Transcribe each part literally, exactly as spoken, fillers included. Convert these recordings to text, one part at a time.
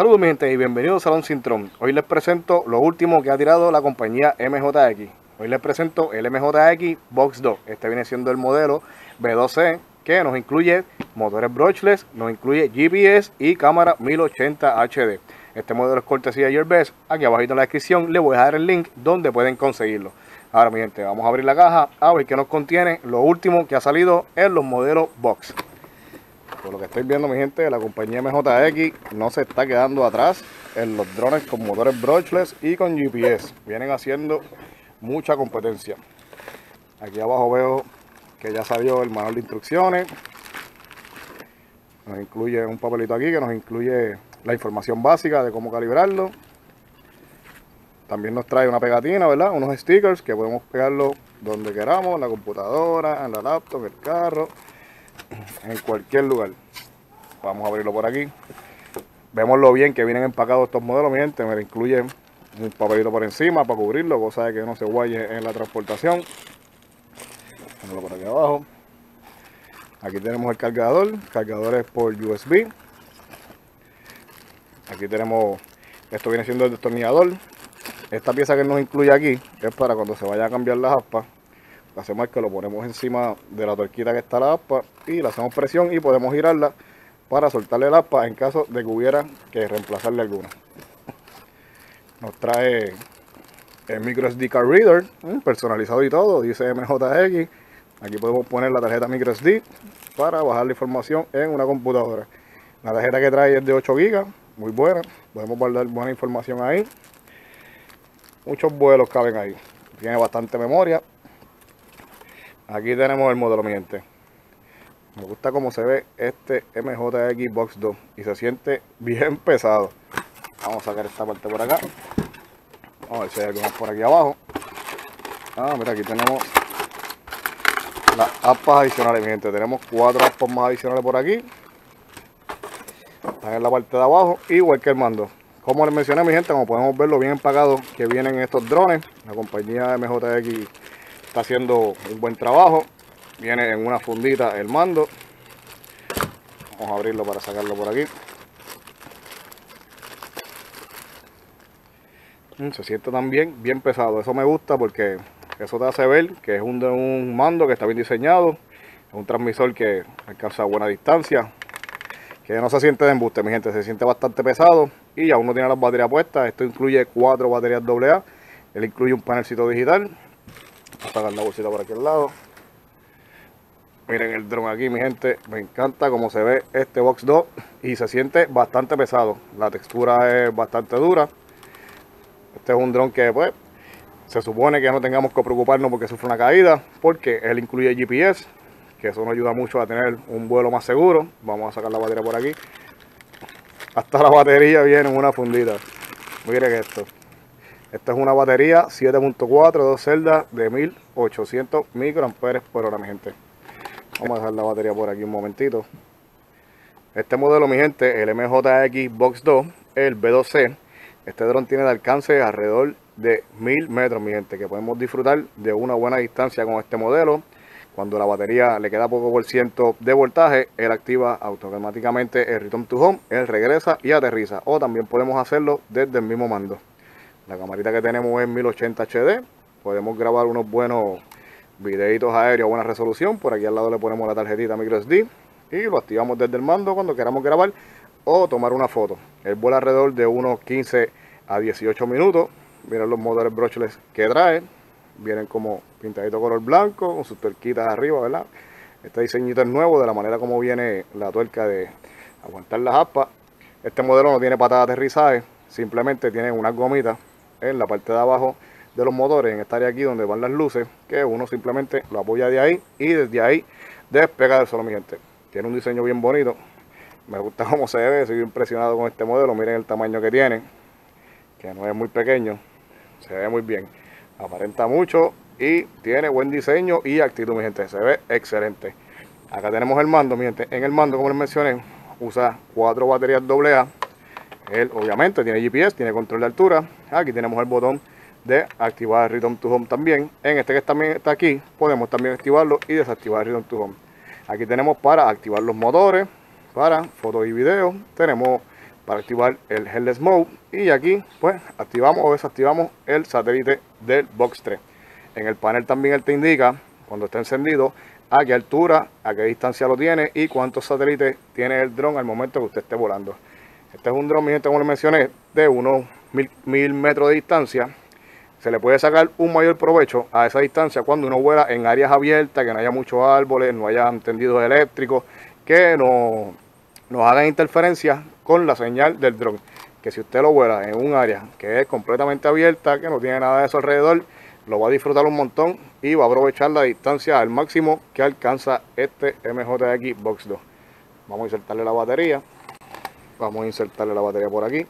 Saludos mi gente y bienvenidos a Salón Sintron. Hoy les presento lo último que ha tirado la compañía M J X. Hoy les presento el M J X Box dos. Este viene siendo el modelo B dos C que nos incluye motores brushless, nos incluye G P S y cámara mil ochenta H D. Este modelo es cortesía de Gearbest. Aquí abajo en la descripción les voy a dejar el link donde pueden conseguirlo. Ahora mi gente, vamos a abrir la caja a ver qué nos contiene lo último que ha salido en los modelos Box. Por lo que estoy viendo mi gente, la compañía M J X no se está quedando atrás en los drones con motores brushless y con G P S. Vienen haciendo mucha competencia. Aquí abajo veo que ya salió el manual de instrucciones. Nos incluye un papelito aquí que nos incluye la información básica de cómo calibrarlo. También nos trae una pegatina, ¿verdad? Unos stickers que podemos pegarlo donde queramos, en la computadora, en la laptop, en el carro, en cualquier lugar. Vamos a abrirlo por aquí. Vemos lo bien que vienen empacados estos modelos, mi gente. Me incluye un papelito por encima para cubrirlo, cosa de que no se guaye en la transportación. Ponlo por aquí abajo. Aquí tenemos el cargador, cargadores por U S B. Aquí tenemos, esto viene siendo el destornillador. Esta pieza que nos incluye aquí es para cuando se vaya a cambiar las aspas. Lo que hacemos es que lo ponemos encima de la tuerquita que está la aspa y le hacemos presión y podemos girarla para soltarle el aspa en caso de que hubiera que reemplazarle alguna. Nos trae el micro S D card reader, personalizado y todo, dice M J X. Aquí podemos poner la tarjeta micro S D para bajar la información en una computadora. La tarjeta que trae es de ocho gigas, muy buena, podemos guardar buena información ahí. Muchos vuelos caben ahí, tiene bastante memoria. Aquí tenemos el modelo, mi gente. Me gusta cómo se ve este M J X Box dos y se siente bien pesado. Vamos a sacar esta parte por acá. Vamos a ver si hay algo más por aquí abajo. Ah, mira, aquí tenemos las aspas adicionales, mi gente. Tenemos cuatro aspas más adicionales por aquí. Están en la parte de abajo, igual que el mando. Como les mencioné, mi gente, como podemos ver lo bien empacado que vienen estos drones. La compañía M J X está haciendo un buen trabajo. Viene en una fundita el mando. Vamos a abrirlo para sacarlo por aquí. Se siente también bien pesado. Eso me gusta porque eso te hace ver que es un, un mando que está bien diseñado. Es un transmisor que alcanza buena distancia. Que no se siente de embuste, mi gente. Se siente bastante pesado. Y aún no tiene las baterías puestas. Esto incluye cuatro baterías doble A. Él incluye un panelcito digital. Vamos a sacar la bolsita por aquí al lado. Miren el dron aquí, mi gente. Me encanta cómo se ve este Box dos. Y se siente bastante pesado. La textura es bastante dura. Este es un dron que pues se supone que no tengamos que preocuparnos porque sufre una caída. Porque él incluye G P S. Que eso nos ayuda mucho a tener un vuelo más seguro. Vamos a sacar la batería por aquí. Hasta la batería viene en una fundita. Miren esto. Esta es una batería siete punto cuatro, dos celdas de mil ochocientos microamperes por hora, mi gente. Vamos a dejar la batería por aquí un momentito. Este modelo, mi gente, el M J X Box dos, el B dos C. Este dron tiene de alcance alrededor de mil metros, mi gente, que podemos disfrutar de una buena distancia con este modelo. Cuando la batería le queda poco por ciento de voltaje, él activa automáticamente el Return to Home, él regresa y aterriza. O también podemos hacerlo desde el mismo mando. La camarita que tenemos es mil ochenta H D. Podemos grabar unos buenos videitos aéreos a buena resolución. Por aquí al lado le ponemos la tarjetita micro S D y lo activamos desde el mando cuando queramos grabar o tomar una foto. Él vuela alrededor de unos quince a dieciocho minutos. Miren los motores brushless que trae. Vienen como pintadito color blanco con sus tuerquitas arriba, ¿verdad? Este diseñito es nuevo de la manera como viene la tuerca de aguantar las aspas. Este modelo no tiene patada de aterrizaje, simplemente tiene unas gomitas en la parte de abajo de los motores, en esta área aquí donde van las luces, que uno simplemente lo apoya de ahí y desde ahí despega del suelo, mi gente. Tiene un diseño bien bonito. Me gusta cómo se ve, estoy impresionado con este modelo. Miren el tamaño que tiene, que no es muy pequeño, se ve muy bien. Aparenta mucho y tiene buen diseño y actitud, mi gente. Se ve excelente. Acá tenemos el mando, mi gente. En el mando, como les mencioné, usa cuatro baterías doble A. Él obviamente tiene G P S, tiene control de altura. Aquí tenemos el botón de activar el Return to Home también. En este que también está aquí, podemos también activarlo y desactivar el Return to Home. Aquí tenemos para activar los motores, para fotos y videos. Tenemos para activar el Headless Mode, y aquí pues activamos o desactivamos el satélite del Box tres. En el panel también él te indica cuando está encendido a qué altura, a qué distancia lo tiene y cuántos satélites tiene el dron al momento que usted esté volando. Este es un dron, mi gente, como les mencioné, de unos mil, mil metros de distancia. Se le puede sacar un mayor provecho a esa distancia cuando uno vuela en áreas abiertas, que no haya muchos árboles, no haya tendidos eléctricos, que no nos hagan interferencia con la señal del dron. Que si usted lo vuela en un área que es completamente abierta, que no tiene nada de eso alrededor, lo va a disfrutar un montón y va a aprovechar la distancia al máximo que alcanza este M J X Box dos. Vamos a insertarle la batería. Vamos a insertarle la batería por aquí.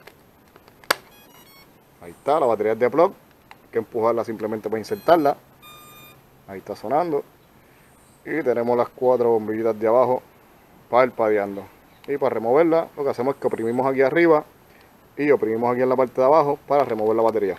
Ahí está, la batería es de plug. Hay que empujarla simplemente para insertarla. Ahí está sonando. Y tenemos las cuatro bombillitas de abajo parpadeando. Y para removerla, lo que hacemos es que oprimimos aquí arriba y oprimimos aquí en la parte de abajo para remover la batería.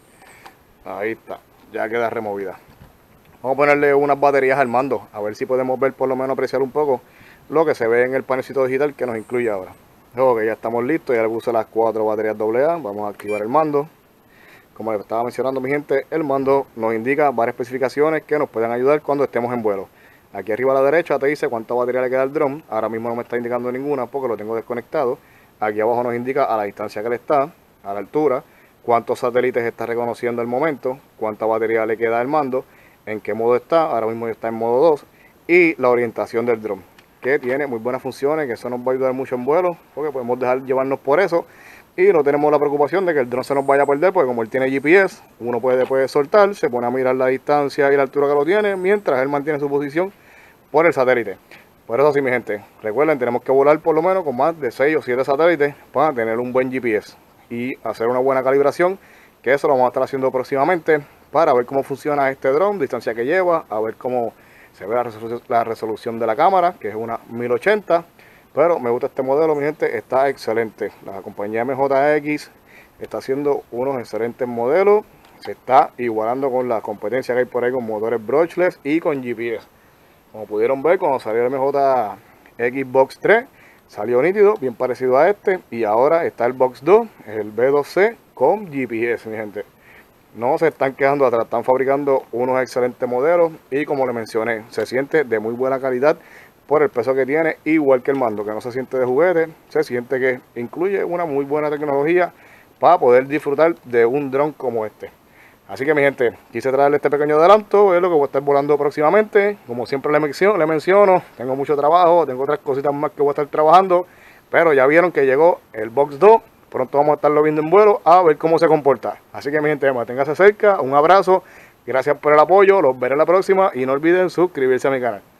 Ahí está, ya queda removida. Vamos a ponerle unas baterías al mando, a ver si podemos ver, por lo menos apreciar un poco lo que se ve en el panelcito digital que nos incluye ahora. Ok, ya estamos listos, ya le puse las cuatro baterías doble A. Vamos a activar el mando. Como les estaba mencionando, mi gente, el mando nos indica varias especificaciones que nos pueden ayudar cuando estemos en vuelo. Aquí arriba a la derecha te dice cuánta batería le queda al dron. Ahora mismo no me está indicando ninguna porque lo tengo desconectado. Aquí abajo nos indica a la distancia que le está, a la altura, cuántos satélites está reconociendo al momento, cuánta batería le queda al mando, en qué modo está. Ahora mismo está en modo dos. Y la orientación del dron, que tiene muy buenas funciones, que eso nos va a ayudar mucho en vuelo, porque podemos dejar llevarnos por eso y no tenemos la preocupación de que el dron se nos vaya a perder, porque como él tiene G P S, uno puede después soltar, se pone a mirar la distancia y la altura que lo tiene, mientras él mantiene su posición por el satélite. Por eso sí, mi gente, recuerden, tenemos que volar por lo menos con más de seis o siete satélites para tener un buen G P S y hacer una buena calibración, que eso lo vamos a estar haciendo próximamente para ver cómo funciona este dron, distancia que lleva, a ver cómo se ve la resolución, la resolución de la cámara, que es una mil ochenta. Pero me gusta este modelo, mi gente, está excelente. La compañía M J X está haciendo unos excelentes modelos. Se está igualando con la competencia que hay por ahí con motores brushless y con G P S. Como pudieron ver, cuando salió el M J X Box tres, salió nítido, bien parecido a este. Y ahora está el Box dos, el B dos C con G P S, mi gente. No se están quedando atrás, están fabricando unos excelentes modelos. Y como les mencioné, se siente de muy buena calidad por el peso que tiene, igual que el mando, que no se siente de juguete, se siente que incluye una muy buena tecnología para poder disfrutar de un dron como este. Así que, mi gente, quise traerle este pequeño adelanto, es lo que voy a estar volando próximamente. Como siempre le menciono, le menciono, tengo mucho trabajo, tengo otras cositas más que voy a estar trabajando, pero ya vieron que llegó el Box dos, pronto vamos a estarlo viendo en vuelo, a ver cómo se comporta. Así que, mi gente, manténgase cerca, un abrazo, gracias por el apoyo, los veré la próxima y no olviden suscribirse a mi canal.